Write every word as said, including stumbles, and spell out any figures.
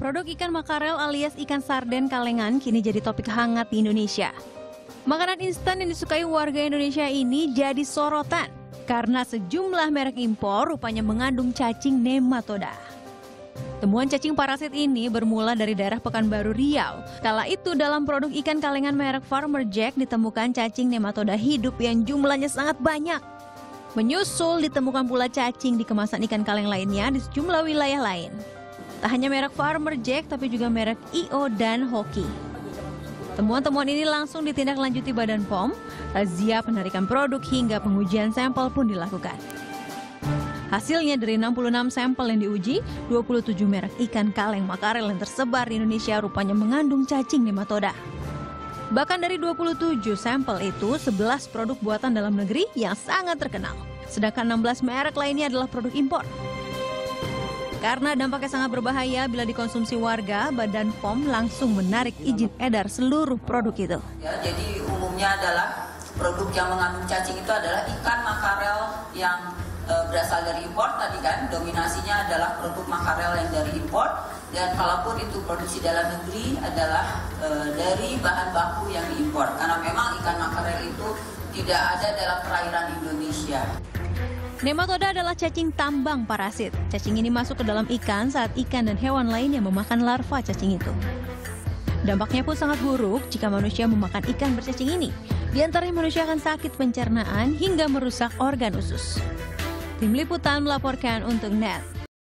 Produk ikan makarel alias ikan sarden kalengan kini jadi topik hangat di Indonesia. Makanan instan yang disukai warga Indonesia ini jadi sorotan karena sejumlah merek impor rupanya mengandung cacing nematoda. Temuan cacing parasit ini bermula dari daerah Pekanbaru, Riau. Kala itu dalam produk ikan kalengan merek Farmer Jack ditemukan cacing nematoda hidup yang jumlahnya sangat banyak. Menyusul ditemukan pula cacing di kemasan ikan kaleng lainnya di sejumlah wilayah lain. Tak hanya merek Farmer Jack, tapi juga merek I O dan Hoki. Temuan-temuan ini langsung ditindaklanjuti Badan P O M, razia penarikan produk hingga pengujian sampel pun dilakukan. Hasilnya dari enam puluh enam sampel yang diuji, dua puluh tujuh merek ikan kaleng makarel yang tersebar di Indonesia rupanya mengandung cacing nematoda. Bahkan dari dua puluh tujuh sampel itu, sebelas produk buatan dalam negeri yang sangat terkenal. Sedangkan enam belas merek lainnya adalah produk impor. Karena dampaknya sangat berbahaya bila dikonsumsi warga, Badan P O M langsung menarik izin edar seluruh produk itu. Ya, jadi umumnya adalah produk yang mengandung cacing itu adalah ikan makarel yang e, berasal dari impor tadi kan, dominasinya adalah produk makarel yang dari impor, dan kalaupun itu produksi dalam negeri adalah e, dari bahan baku yang diimpor, karena memang ikan makarel itu tidak ada dalam perairan Indonesia. Nematoda adalah cacing tambang parasit. Cacing ini masuk ke dalam ikan saat ikan dan hewan lainnya memakan larva cacing itu. Dampaknya pun sangat buruk jika manusia memakan ikan bercacing ini. Di antaranya manusia akan sakit pencernaan hingga merusak organ usus. Tim Liputan melaporkan untuk N E T.